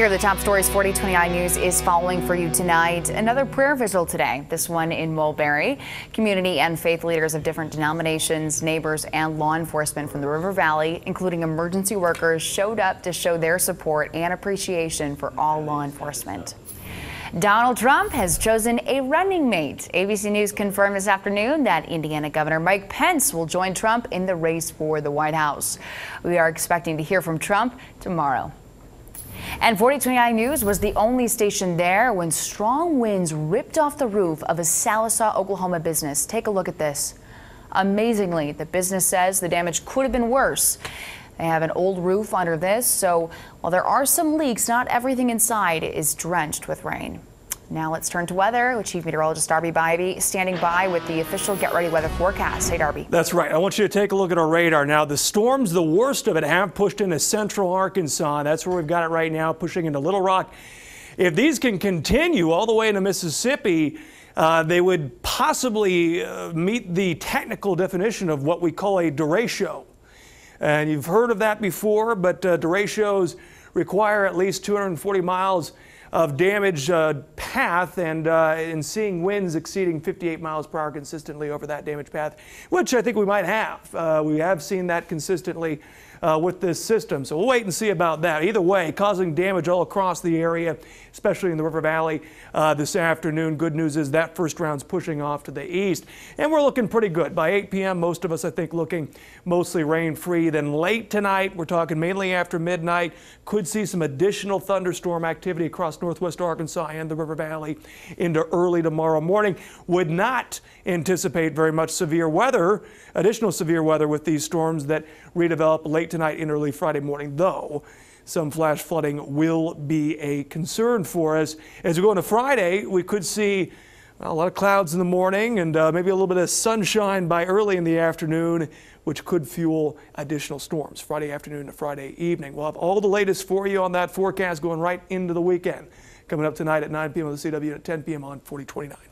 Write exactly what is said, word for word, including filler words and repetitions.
Here are the top stories forty twenty-nine News is following for you tonight. Another prayer vigil today, this one in Mulberry. Community and faith leaders of different denominations, neighbors, and law enforcement from the River Valley, including emergency workers, showed up to show their support and appreciation for all law enforcement. Donald Trump has chosen a running mate. A B C News confirmed this afternoon that Indiana Governor Mike Pence will join Trump in the race for the White House. We are expecting to hear from Trump tomorrow. And forty twenty-nine News was the only station there when strong winds ripped off the roof of a Sallisaw, Oklahoma business. Take a look at this. Amazingly, the business says the damage could have been worse. They have an old roof under this, so while there are some leaks, not everything inside is drenched with rain. Now let's turn to weather with Chief Meteorologist Darby Bybee standing by with the official Get Ready weather forecast. Hey, Darby. That's right. I want you to take a look at our radar now. The storms, the worst of it, have pushed into central Arkansas. That's where we've got it right now, pushing into Little Rock. If these can continue all the way into Mississippi, uh, they would possibly uh, meet the technical definition of what we call a derecho. And you've heard of that before, but uh, derechos require at least two hundred forty miles of damage uh, path and uh, in seeing winds exceeding fifty-eight miles per hour consistently over that damage path, which I think we might have. Uh, we have seen that consistently uh, with this system, so we'll wait and see about that. Either way, causing damage all across the area, especially in the River Valley uh, this afternoon. Good news is that first round's pushing off to the east, and we're looking pretty good. By eight p m, most of us, I think, looking mostly rain-free. Then late tonight, we're talking mainly after midnight, could see some additional thunderstorm activity across northwest Arkansas and the River Valley into early tomorrow morning. Would not anticipate very much severe weather, additional severe weather with these storms that redevelop late tonight and early Friday morning, though some flash flooding will be a concern for us. As we go into Friday, we could see well, a lot of clouds in the morning and uh, maybe a little bit of sunshine by early in the afternoon, which could fuel additional storms Friday afternoon to Friday evening. We'll have all the latest for you on that forecast going right into the weekend. Coming up tonight at nine p m on the C W and at ten p m on forty twenty-nine.